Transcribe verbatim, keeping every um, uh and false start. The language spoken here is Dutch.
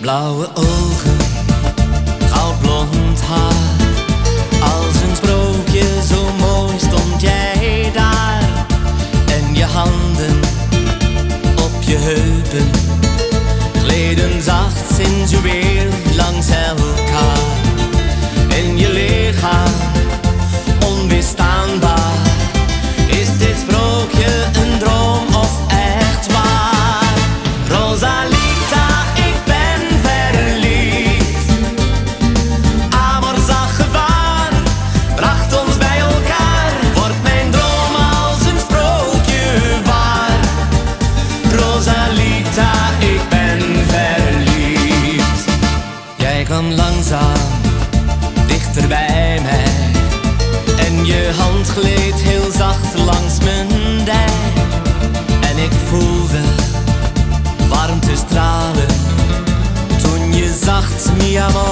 Blauwe ogen, goudblond haar. Als een sprookje, zo mooi stond jij daar. En je handen op je heupen gleden zacht sensueel langs elkaar. En je lichaam onweerstaanbaar. Is dit sprookje een droom of echt waar? Rosalita, ik ben verliefd. Amor zag gevaar, bracht ons bij elkaar. Wordt mijn droom als een sprookje waar? Rosalita, ik ben verliefd. Jij kwam langzaam dichter bij mij. En je hand gleed heel zacht langs mijn dij. En ik voelde warmte stralen toen je zacht mi amor